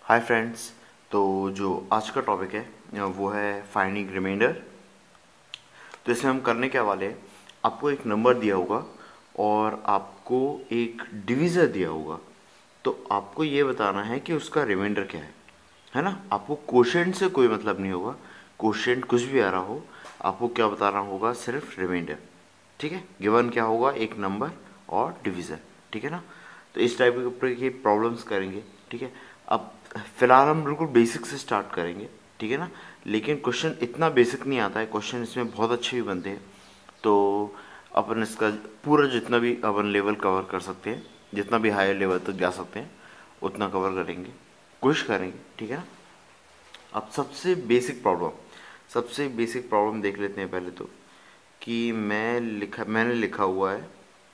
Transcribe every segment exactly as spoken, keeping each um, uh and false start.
Hi friends. तो जो आज का टॉपिक है वो है फाइंडिंग रिमाइंडर। तो इसमें हम करने क्या वाले हैं, आपको एक नंबर दिया होगा और आपको एक डिवीज़र दिया होगा। तो आपको ये बताना है कि उसका रिमाइंडर क्या है है ना। आपको क्वोशिएंट से कोई मतलब नहीं होगा, क्वोशिएंट कुछ भी आ रहा हो, आपको क्या बताना होगा, सिर्फ रिमाइंडर। ठीक है, गिवन क्या होगा, एक नंबर और डिवीज़र। ठीक है ना। तो इस टाइप के ऊपर की प्रॉब्लम्स करेंगे। ठीक है, अब फिलहाल हम बिल्कुल बेसिक से स्टार्ट करेंगे। ठीक है ना, लेकिन क्वेश्चन इतना बेसिक नहीं आता है, क्वेश्चन इसमें बहुत अच्छे भी बनते हैं। तो अपन इसका पूरा जितना भी अपन लेवल कवर कर सकते हैं, जितना भी हायर लेवल तक जा सकते हैं उतना कवर करेंगे, कोशिश करेंगे। ठीक है ना। अब सबसे बेसिक प्रॉब्लम सबसे बेसिक प्रॉब्लम देख लेते हैं पहले तो, कि मैं लिखा मैंने लिखा हुआ है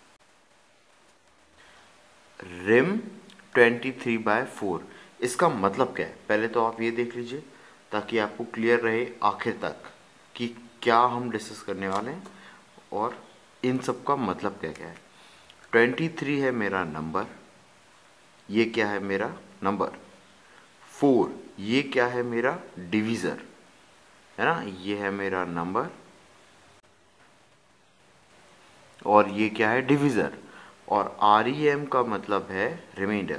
rem twenty three by four. इसका मतलब क्या है, पहले तो आप ये देख लीजिए ताकि आपको क्लियर रहे आखिर तक कि क्या हम डिस्कस करने वाले हैं और इन सब का मतलब क्या क्या है। ट्वेंटी थ्री है मेरा नंबर, ये क्या है मेरा नंबर। फोर ये क्या है मेरा डिवीज़र, है ना, ये है मेरा नंबर और ये क्या है डिवीज़र। और आर ई एम का मतलब है रिमाइंडर।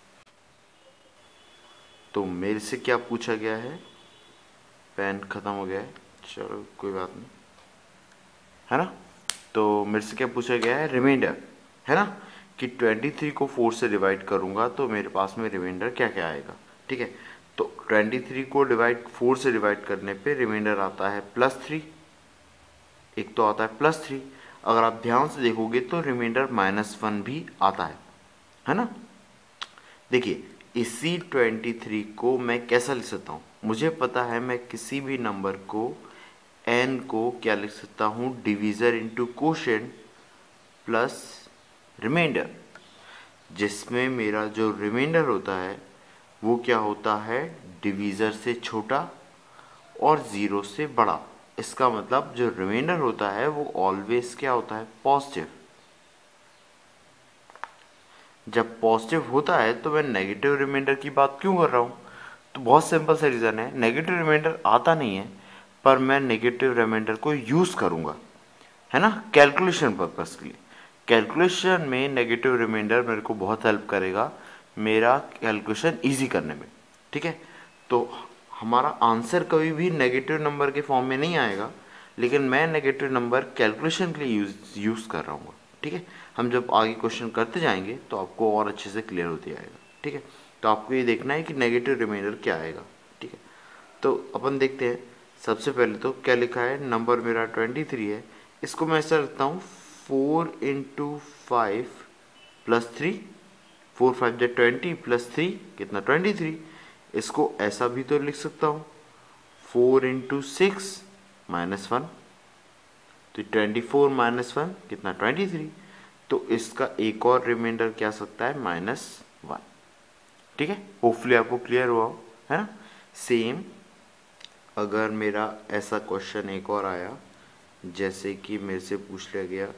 तो मेरे से क्या पूछा गया है, पेन ख़त्म हो गया है, चलो कोई बात नहीं, है ना। तो मेरे से क्या पूछा गया है, रिमाइंडर, है ना, कि ट्वेंटी थ्री को फोर से डिवाइड करूंगा तो मेरे पास में रिमाइंडर क्या क्या आएगा। ठीक है, तो ट्वेंटी थ्री को डिवाइड फोर से डिवाइड करने पे रिमाइंडर आता है प्लस थ्री। एक तो आता है प्लस थ्री, अगर आप ध्यान से देखोगे तो रिमाइंडर माइनस वन भी आता है है ना। देखिए, इसी ट्वेंटी थ्री को मैं कैसा लिख सकता हूँ, मुझे पता है मैं किसी भी नंबर को एन को क्या लिख सकता हूँ, divisor into quotient plus remainder, जिसमें मेरा जो रिमाइंडर होता है वो क्या होता है, डिवीज़र से छोटा और ज़ीरो से बड़ा। इसका मतलब जो रिमाइंडर होता है वो ऑलवेज क्या होता है, पॉजिटिव। जब पॉजिटिव होता है तो मैं नेगेटिव रिमाइंडर की बात क्यों कर रहा हूँ, तो बहुत सिंपल सा रीज़न है, नेगेटिव रिमाइंडर आता नहीं है पर मैं नेगेटिव रिमाइंडर को यूज़ करूँगा, है ना, कैलकुलेशन पर्पस के लिए। कैलकुलेशन में नेगेटिव रिमाइंडर मेरे को बहुत हेल्प करेगा मेरा कैलकुलेशन इजी करने में। ठीक है, तो हमारा आंसर कभी भी नेगेटिव नंबर के फॉर्म में नहीं आएगा, लेकिन मैं नेगेटिव नंबर कैलकुलेशन के लिए यूज़ यूज़ कर रहा हूँ। ठीक है, हम जब आगे क्वेश्चन करते जाएंगे तो आपको और अच्छे से क्लियर होते आएगा। ठीक है, तो आपको ये देखना है कि नेगेटिव रिमाइंडर क्या आएगा। ठीक है, तो अपन देखते हैं। सबसे पहले तो क्या लिखा है, नंबर मेरा ट्वेंटी थ्री है, इसको मैं ऐसा रखता हूँ four into five plus three. Four five जै ट्वेंटी प्लस थ्री कितना, ट्वेंटी थ्री। इसको ऐसा भी तो लिख सकता हूँ four into six minus one, तो ट्वेंटी फोर माइनस वन कितना, ट्वेंटी थ्री। तो इसका एक और रिमाइंडर क्या सकता है, माइनस वन। ठीक है, होपफुली आपको क्लियर हुआ हो, है ना। सेम अगर मेरा ऐसा क्वेश्चन एक और आया, जैसे कि मेरे से पूछ लिया गया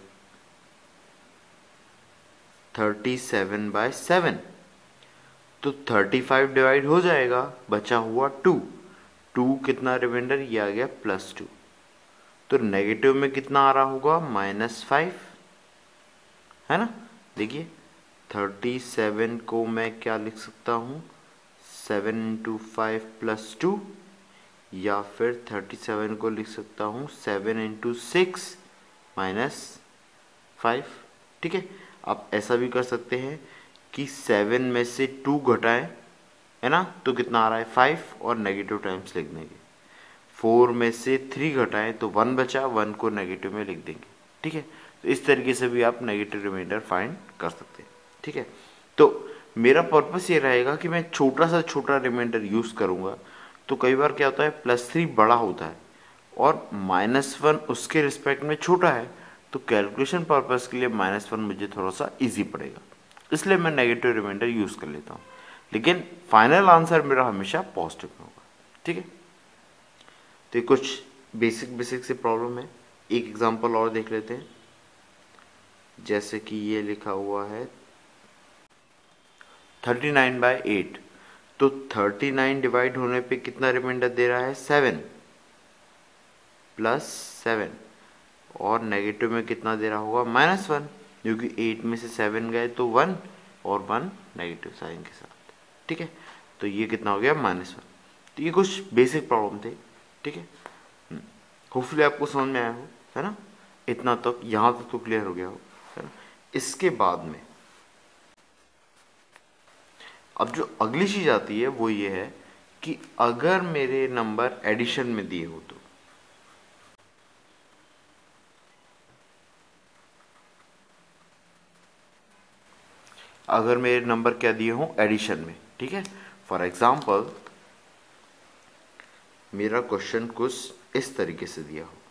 थर्टी सेवन बाय सेवन, तो थर्टी फाइव डिवाइड हो जाएगा, बचा हुआ टू। टू कितना रिमाइंडर, ये आ गया प्लस टू। तो नेगेटिव में कितना आ रहा होगा, माइनस फाइव, है ना। देखिए, थर्टी सेवन को मैं क्या लिख सकता हूँ, seven into five plus two, या फिर थर्टी सेवन को लिख सकता हूँ seven into six minus five. ठीक है, आप ऐसा भी कर सकते हैं कि सेवन में से टू घटाएं, है ना, तो कितना आ रहा है, फाइव, और नेगेटिव टाइम्स लिख देंगे। फोर में से थ्री घटाएं तो वन बचा, वन को नेगेटिव में लिख देंगे। ठीक है, तो इस तरीके से भी आप नेगेटिव रिमाइंडर फाइंड कर सकते हैं। ठीक है, तो मेरा पर्पस ये रहेगा कि मैं छोटा सा छोटा रिमाइंडर यूज़ करूँगा। तो कई बार क्या होता है, प्लस थ्री बड़ा होता है और माइनस वन उसके रिस्पेक्ट में छोटा है, तो कैलकुलेशन पर्पस के लिए माइनस वन मुझे थोड़ा सा इजी पड़ेगा, इसलिए मैं नेगेटिव रिमाइंडर यूज़ कर लेता हूँ। लेकिन फाइनल आंसर मेरा हमेशा पॉजिटिव में होगा। ठीक है, तो ये कुछ बेसिक बेसिक से प्रॉब्लम है। एक एग्जांपल और देख लेते हैं, जैसे कि ये लिखा हुआ है थर्टी नाइन बाई एट। तो थर्टी नाइन डिवाइड होने पे कितना रिमाइंडर दे रहा है, सेवन प्लस सेवन, और नेगेटिव में कितना दे रहा होगा, माइनस वन, क्योंकि एट में से सेवन गए तो वन, और वन नेगेटिव साइन के साथ। ठीक है, तो ये कितना हो गया, माइनस वन। तो ये कुछ बेसिक प्रॉब्लम थे। ठीक है, होपफुली आपको समझ में आया हो, है ना, इतना तक, यहाँ तक तो क्लियर हो गया हो, है ना। इसके बाद में अब जो अगली चीज आती है वो ये है कि अगर मेरे नंबर एडिशन में दिए हो तो, अगर मेरे नंबर क्या दिए हो, एडिशन में। ठीक है, फॉर एग्जाम्पल मेरा क्वेश्चन कुछ इस तरीके से दिया हो,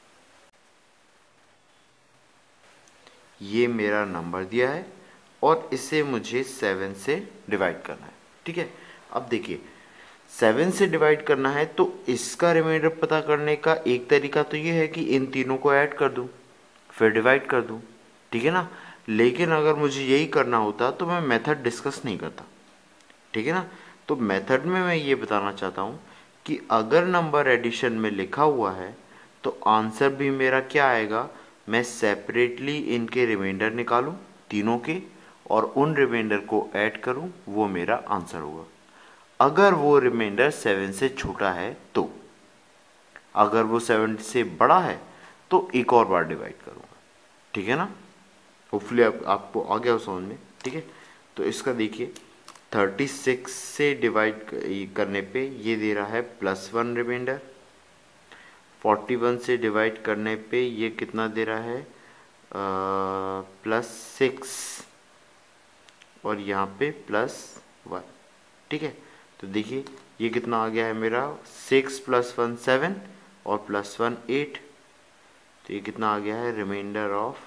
ये मेरा नंबर दिया है और इसे मुझे सेवन से डिवाइड करना है। ठीक है, अब देखिए सेवन से डिवाइड करना है तो इसका रिमाइंडर पता करने का एक तरीका तो ये है कि इन तीनों को ऐड कर दूं फिर डिवाइड कर दूं। ठीक है ना, लेकिन अगर मुझे यही करना होता तो मैं मेथड डिस्कस नहीं करता। ठीक है ना, तो मेथड में मैं ये बताना चाहता हूँ कि अगर नंबर एडिशन में लिखा हुआ है तो आंसर भी मेरा क्या आएगा, मैं सेपरेटली इनके रिमाइंडर निकालूं तीनों के और उन रिमाइंडर को ऐड करूं, वो मेरा आंसर होगा। अगर वो रिमाइंडर सेवन से छोटा है तो, अगर वो सेवन से बड़ा है तो एक और बार डिवाइड करूंगा। ठीक है ना, होपफुली आप, आपको आ गया समझ में। ठीक है, तो इसका देखिए थर्टी सिक्स से डिवाइड करने पे ये दे रहा है plus one remainder, forty one से डिवाइड करने पे ये कितना दे रहा है, प्लस सिक्स, और यहाँ पे प्लस वन। ठीक है, तो देखिए ये कितना आ गया है मेरा, सिक्स प्लस वन सेवन और प्लस वन एट, तो ये कितना आ गया है, remainder of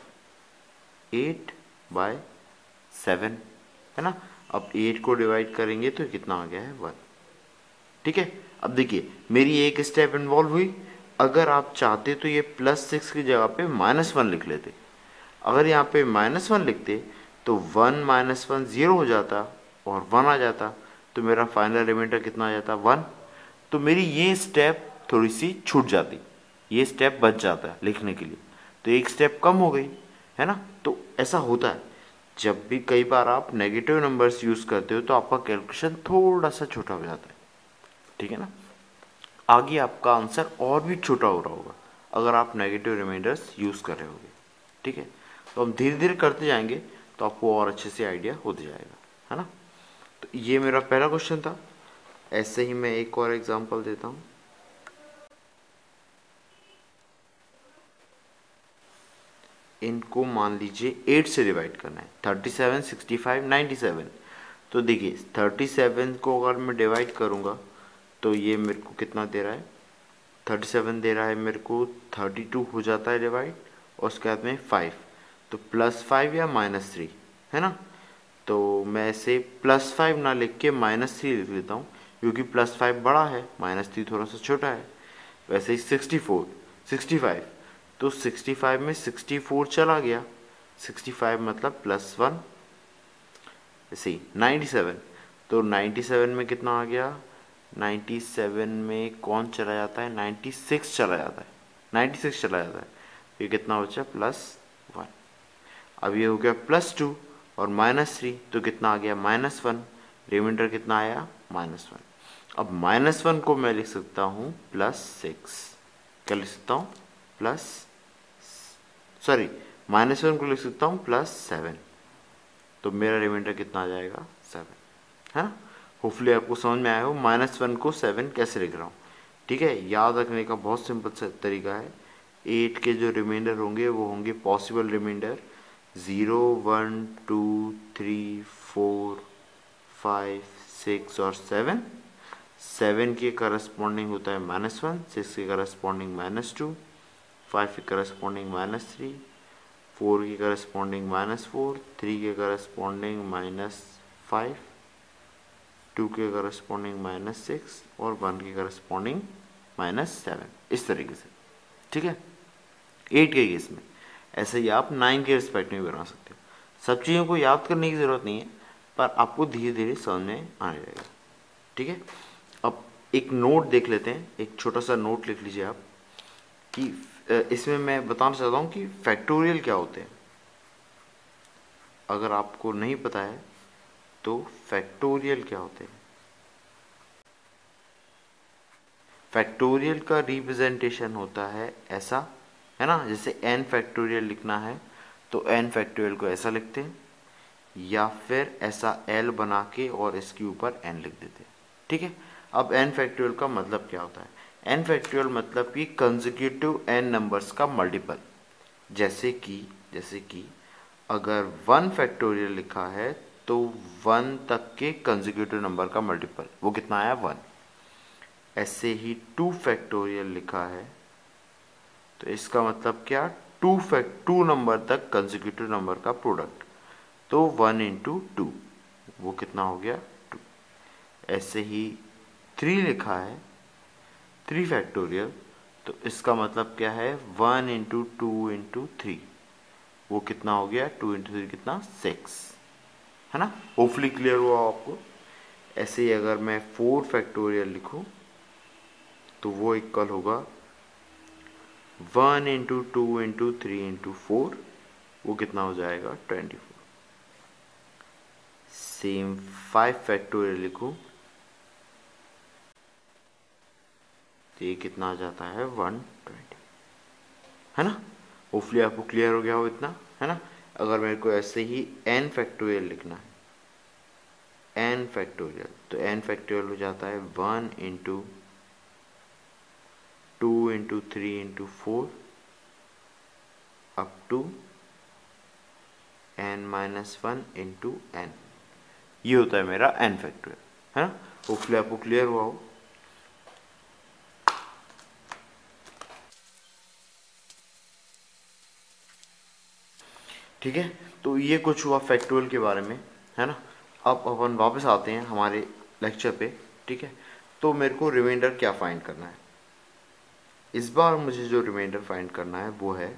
eight by seven, है ना। अब एट को डिवाइड करेंगे तो कितना आ गया है, वन। ठीक है, अब देखिए मेरी एक स्टेप इन्वॉल्व हुई। अगर आप चाहते तो ये प्लस सिक्स की जगह पे माइनस वन लिख लेते। अगर यहाँ पे माइनस वन लिखते तो वन माइनस वन जीरो हो जाता और वन आ जाता, तो मेरा फाइनल रिमाइंडर कितना आ जाता, वन। तो मेरी ये स्टेप थोड़ी सी छूट जाती, ये स्टेप बच जाता है लिखने के लिए, तो एक स्टेप कम हो गई, है ना। तो ऐसा होता है जब भी कई बार आप नेगेटिव नंबर्स यूज करते हो तो आपका कैलकुलेशन थोड़ा सा छोटा हो जाता है। ठीक है ना, आगे आपका आंसर और भी छोटा हो रहा होगा अगर आप नेगेटिव रिमाइंडर्स यूज कर रहे होगे। ठीक है, तो हम धीरे धीरे करते जाएंगे तो आपको और अच्छे से आइडिया होते जाएगा, है ना। तो ये मेरा पहला क्वेश्चन था। ऐसे ही मैं एक और एग्जांपल देता हूं। इनको मान लीजिए एट से डिवाइड करना है, thirty seven, sixty five, ninety seven. तो देखिए थर्टी सेवन को अगर मैं डिवाइड करूंगा तो ये मेरे को कितना दे रहा है, थर्टी सेवन दे रहा है मेरे को, थर्टी टू हो जाता है डिवाइड, और उसके बाद में फाइव, तो प्लस फाइव या माइनस थ्री, है ना। तो मैं इसे प्लस फाइव ना लिख के माइनस थ्री लिख लेता हूँ, क्योंकि प्लस फाइव बड़ा है, माइनस थ्री थोड़ा सा छोटा है। वैसे ही सिक्सटी फोर, सिक्सटी फाइव, तो सिक्सटी फाइव में सिक्सटी फोर चला गया, सिक्सटी फाइव मतलब प्लस वन। ऐसे ही नाइन्टी सेवन, तो नाइन्टी सेवन में कितना आ गया, नाइन्टी सेवन में कौन चला जाता है, नाइन्टी सिक्स चला जाता है, नाइन्टी सिक्स चला जाता है, ये कितना बचा, प्लस वन। अब ये हो गया प्लस टू और माइनस थ्री, तो कितना आ गया, माइनस वन, रिमाइंडर कितना आया, माइनस वन। अब माइनस वन को मैं लिख सकता हूँ प्लस सिक्स, क्या लिख सकता हूँ, प्लस, सॉरी माइनस वन को लिख सकता हूँ प्लस सेवन, तो मेरा रिमाइंडर कितना आ जाएगा, सेवन, है ना। होपफुली आपको समझ में आया हो माइनस वन को सेवन कैसे लिख रहा हूँ। ठीक है, याद रखने का बहुत सिंपल सा तरीका है। एट के जो रिमाइंडर होंगे वो होंगे possible remainder zero, one, two, three, four, five, six और सेवन। सेवन के करस्पॉन्डिंग होता है माइनस वन, सिक्स के करस्पॉन्डिंग माइनस टू, फाइव के करस्पॉन्डिंग माइनस थ्री, फोर के करस्पॉन्डिंग माइनस फोर, थ्री के करस्पॉन्डिंग माइनस फाइव, टू के corresponding minus six और वन के करस्पॉन्डिंग माइनस सेवन, इस तरीके से। ठीक है, एट के केस में ऐसे ही आप नाइन के रिस्पेक्ट में बना सकते हो। सब चीज़ों को याद करने की ज़रूरत नहीं है, पर आपको धीरे धीरे समझ में आने लगेगा। ठीक है, अब एक नोट देख लेते हैं, एक छोटा सा नोट लिख लीजिए आप कि इसमें मैं बताना चाहता हूँ कि फैक्टोरियल क्या होते हैं। अगर आपको नहीं पता है तो फैक्टोरियल क्या होते हैं। फैक्टोरियल का रिप्रेजेंटेशन होता है ऐसा, है ना, जैसे n फैक्टोरियल लिखना है तो n फैक्टोरियल को ऐसा लिखते हैं, या फिर ऐसा l बना के और इसके ऊपर n लिख देते हैं। ठीक है, अब n फैक्टोरियल का मतलब क्या होता है। n फैक्टोरियल मतलब कि कंसेक्यूटिव n नंबर्स का मल्टीपल। जैसे कि जैसे कि अगर वन फैक्टोरियल लिखा है तो वन तक के कंसेक्यूटिव नंबर का मल्टीपल, वो कितना आया, वन। ऐसे ही टू फैक्टोरियल लिखा है तो इसका मतलब क्या, टू फैक्ट टू नंबर तक कंसेक्यूटिव नंबर का प्रोडक्ट, तो वन इंटू टू, वो कितना हो गया, टू। ऐसे ही थ्री लिखा है, थ्री फैक्टोरियल, तो इसका मतलब क्या है, one into two into three, वो कितना हो गया, टू इंटू थ्री कितना, सिक्स, है ना। होपफुली क्लियर हुआ आपको। ऐसे ही अगर मैं फोर फैक्टोरियल लिखूं तो वो इक्वल होगा one into two into three into four, वो कितना हो जाएगा, twenty four. Same five factorial लिखूं तो ये कितना आ जाता है, वन ट्वेंटी, है ना। होपफुली आपको क्लियर हो गया हो इतना, है ना। अगर मेरे को ऐसे ही n फैक्टोरियल लिखना है, n फैक्टोरियल, तो n फैक्टोरियल हो जाता है one into two into three into four up to n minus one into N, ये होता है मेरा n फैक्टोरियल, है ना। होपफुली आपको क्लियर हुआ हो। ठीक है, तो ये कुछ हुआ फैक्टोरियल के बारे में, है ना। अब अपन वापस आते हैं हमारे लेक्चर पे। ठीक है, तो मेरे को रिमाइंडर क्या फाइंड करना है। इस बार मुझे जो रिमाइंडर फाइंड करना है वो है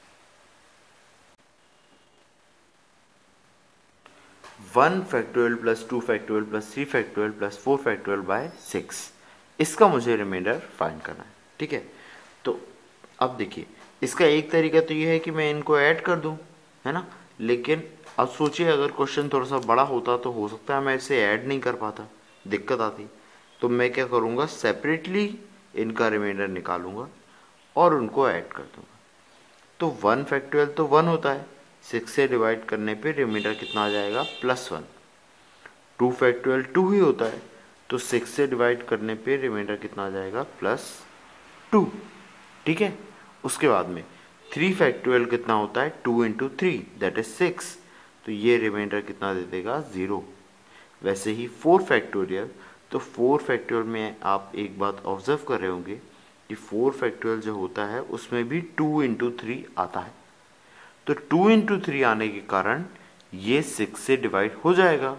one factorial plus two factorial plus three factorial plus four factorial by six. इसका मुझे रिमाइंडर फाइंड करना है। ठीक है, तो अब देखिए, इसका एक तरीका तो ये है कि मैं इनको ऐड कर दूं, है ना। लेकिन अब सोचिए अगर क्वेश्चन थोड़ा सा बड़ा होता तो हो सकता है मैं इसे ऐड नहीं कर पाता, दिक्कत आती। तो मैं क्या करूँगा, सेपरेटली इनका रिमाइंडर निकालूंगा और उनको ऐड कर दूंगा। तो वन फैक्टोरियल तो वन होता है, सिक्स से डिवाइड करने पे रिमाइंडर कितना आ जाएगा, plus one. Two factorial two ही होता है, तो सिक्स से डिवाइड करने पे रिमाइंडर कितना आ जाएगा, प्लस टू। ठीक है, उसके बाद में थ्री फैक्टोरियल कितना होता है, two into three that is six, तो ये रिमाइंडर कितना दे देगा, ज़ीरो। वैसे ही फोर फैक्टोरियल, तो फोर फैक्टोरियल में आप एक बात ऑब्जर्व कर रहे होंगे कि फोर फैक्टोरियल जो होता है उसमें भी टू इंटू थ्री आता है, तो टू इंटू थ्री आने के कारण ये सिक्स से डिवाइड हो जाएगा,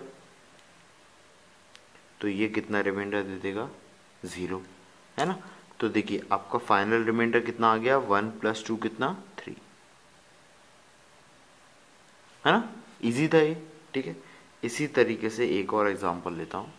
तो ये कितना रिमाइंडर दे देगा, ज़ीरो, है ना। तो देखिए आपका फाइनल रिमाइंडर कितना आ गया, वन प्लस टू कितना, थ्री, है ना। इजी था ये। ठीक है, इसी तरीके से एक और एग्जांपल लेता हूं।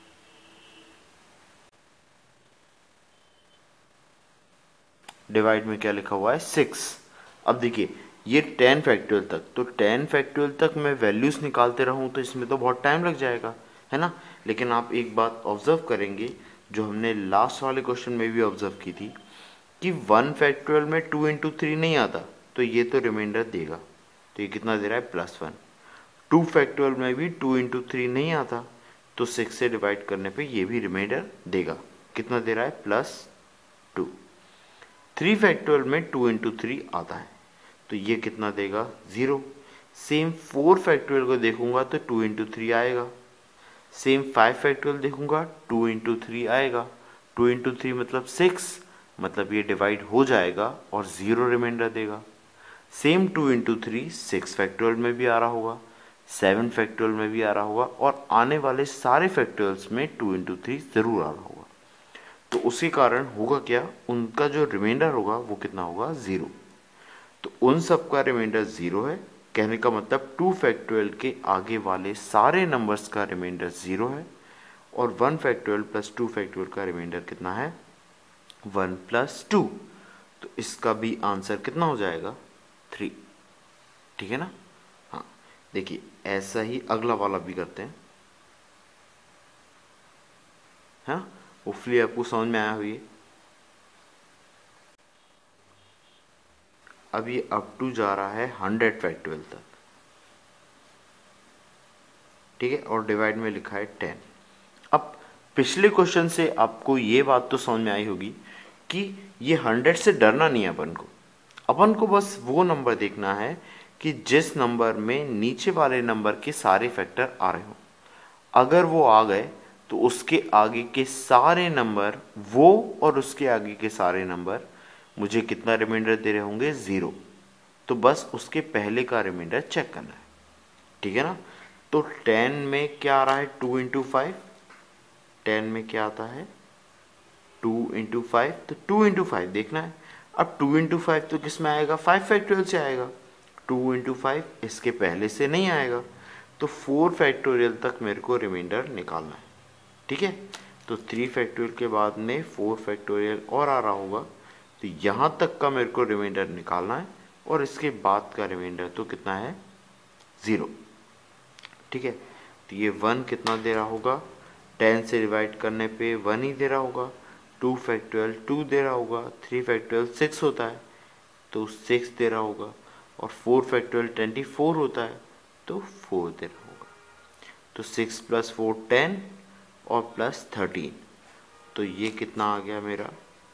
डिवाइड में क्या लिखा हुआ है, सिक्स। अब देखिए ये टेन फैक्टोरियल तक, तो टेन फैक्टोरियल तक मैं वैल्यूज निकालते रहूं तो इसमें तो बहुत टाइम लग जाएगा, है ना। लेकिन आप एक बात ऑब्जर्व करेंगे जो हमने लास्ट वाले क्वेश्चन में भी ऑब्जर्व की थी कि वन फैक्टोरियल में टू इंटू थ्री नहीं आता, तो ये तो रिमाइंडर देगा, तो ये कितना दे रहा है, प्लस वन। टू फैक्टोरियल में भी टू इंटू थ्री नहीं आता, तो सिक्स से डिवाइड करने पे ये भी रिमाइंडर देगा, कितना दे रहा है, प्लस टू। थ्री फैक्टोरियल में टू इंटू थ्री आता है, तो ये कितना देगा, ज़ीरो। सेम फोर फैक्टोरियल को देखूंगा तो टू इंटू थ्री आएगा। सेम फाइव फैक्टोरियल देखूंगा, टू इंटू थ्री आएगा। टू इंटू थ्री मतलब सिक्स, मतलब ये डिवाइड हो जाएगा और ज़ीरो रिमाइंडर देगा। Same two into three six factorial में भी आ रहा होगा, सेवन फैक्टोरियल में भी आ रहा होगा, और आने वाले सारे फैक्टोरियल्स में टू इंटू थ्री ज़रूर आ रहा होगा। तो उसी कारण होगा क्या, उनका जो रिमाइंडर होगा वो कितना होगा, ज़ीरो। तो उन सब का रिमाइंडर ज़ीरो है, कहने का मतलब टू फैक्टोरियल के आगे वाले सारे नंबर्स का रिमाइंडर ज़ीरो है, और one factorial plus two factorial का रिमाइंडर कितना है, वन प्लस टू। तो इसका भी आंसर कितना हो जाएगा, थ्री। ठीक है ना। हाँ देखिए ऐसा ही अगला वाला भी करते हैं। हाँ होपफुली आपको समझ में आया हुई। अब ये अप टू जा रहा है हंड्रेड फैक्टोरियल तक, ठीक है, और डिवाइड में लिखा है टेन। अब पिछले क्वेश्चन से आपको ये बात तो समझ में आई होगी कि ये हंड्रेड से डरना नहीं है अपन को। अपन को बस वो नंबर देखना है कि जिस नंबर में नीचे वाले नंबर के सारे फैक्टर आ रहे हो। अगर वो आ गए तो उसके आगे के सारे नंबर, वो और उसके आगे के सारे नंबर मुझे कितना रिमाइंडर दे रहे होंगे, ज़ीरो। तो बस उसके पहले का रिमाइंडर चेक करना है। ठीक है ना। तो टेन में क्या आ रहा है, टू इंटू फाइव। टेन में क्या आता है, टू इंटू फाइव। तो टू इंटू फाइव देखना है। अब टू इंटू फाइव तो किस में आएगा, फाइव फैक्टोरियल से आएगा। टू इंटू फाइव इसके पहले से नहीं आएगा। तो फोर फैक्टोरियल तक मेरे को रिमाइंडर निकालना है। ठीक है। तो थ्री फैक्टोरियल के बाद में फोर फैक्टोरियल और आ रहा होगा, तो यहाँ तक का मेरे को रिमाइंडर निकालना है। और इसके बाद का रिमाइंडर तो कितना है, ज़ीरो। ठीक है। तो ये वन कितना दे रहा होगा, टेन से डिवाइड करने पे वन ही दे रहा होगा। टू फैक्टोरियल टू दे रहा होगा। थ्री फैक्टोरियल सिक्स होता है तो सिक्स दे रहा होगा। और फोर फैक्टोरियल ट्वेंटी फोर होता है तो फोर दे रहा होगा। तो सिक्स प्लस फोर टेन और प्लस थर्टीन, तो ये कितना आ गया मेरा,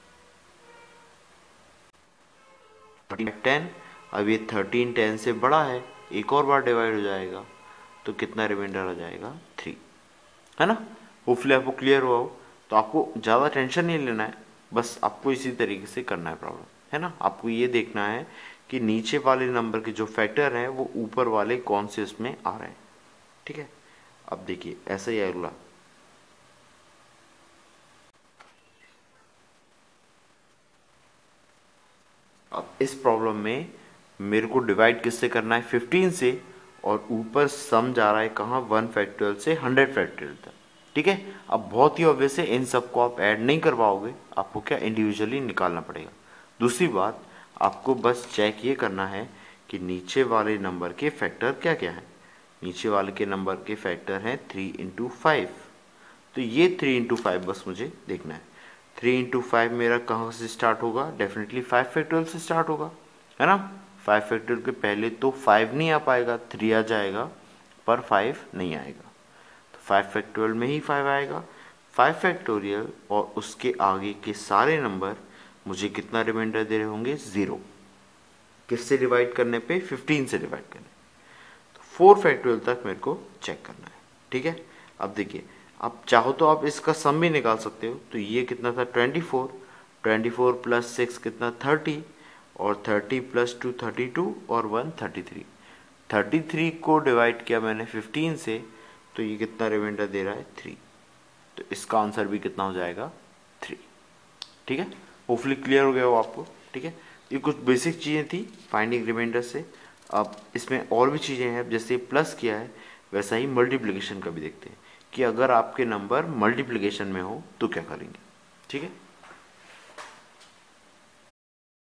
टेन। अब ये थर्टीन टेन से बड़ा है, एक और बार डिवाइड हो जाएगा तो कितना रिमाइंडर आ जाएगा, थ्री। है ना। होपफुली आपको क्लियर हुआ हो। तो आपको ज़्यादा टेंशन नहीं लेना है, बस आपको इसी तरीके से करना है प्रॉब्लम। है ना। आपको ये देखना है कि नीचे वाले नंबर के जो फैक्टर हैं वो ऊपर वाले कौन से उसमें आ रहे हैं। ठीक है। अब देखिए ऐसा ही अगला, अब इस प्रॉब्लम में मेरे को डिवाइड किससे करना है, फिफ्टीन से। और ऊपर सम जा रहा है कहाँ, वन फैक्टोरियल से हंड्रेड फैक्टोरियल तक। ठीक है। अब बहुत ही ऑब्वियस है, इन सबको आप ऐड नहीं कर पाओगे, आपको क्या इंडिविजुअली निकालना पड़ेगा। दूसरी बात, आपको बस चेक ये करना है कि नीचे वाले नंबर के फैक्टर क्या क्या हैं। नीचे वाले के नंबर के फैक्टर हैं थ्री इंटू फाइव। तो ये थ्री इंटू फाइव बस मुझे देखना है। थ्री इंटू फाइव मेरा कहाँ से स्टार्ट होगा, डेफिनेटली फाइव फैक्टोरियल से स्टार्ट होगा। है ना। फाइव फैक्टोरियल के पहले तो फाइव नहीं आ पाएगा, थ्री आ जाएगा, पर फाइव नहीं आएगा। तो फाइव फैक्टोरियल में ही फाइव आएगा। फाइव फैक्टोरियल और उसके आगे के सारे नंबर मुझे कितना रिमाइंडर दे रहे होंगे, ज़ीरो। किससे डिवाइड करने पे, फिफ्टीन से डिवाइड करने। तो फोर फैक्टोरियल तक मेरे को चेक करना है। ठीक है। अब देखिए, आप चाहो तो आप इसका सम भी निकाल सकते हो। तो ये कितना था, twenty four. Twenty four plus six कितना, थर्टी। और thirty plus two thirty two और one thirty three. Thirty three को डिवाइड किया मैंने फिफ्टीन से, तो ये कितना रिमाइंडर दे रहा है, थ्री। तो इसका आंसर भी कितना हो जाएगा, थ्री। ठीक है। होपफुली क्लियर हो गया हो आपको। ठीक है। ये कुछ बेसिक चीज़ें थी फाइंडिंग रिमाइंडर से। अब इसमें और भी चीज़ें हैं, जैसे प्लस किया है वैसा ही मल्टीप्लिकेशन का भी देखते हैं कि अगर आपके नंबर मल्टीप्लिकेशन में हो तो क्या करेंगे। ठीक है।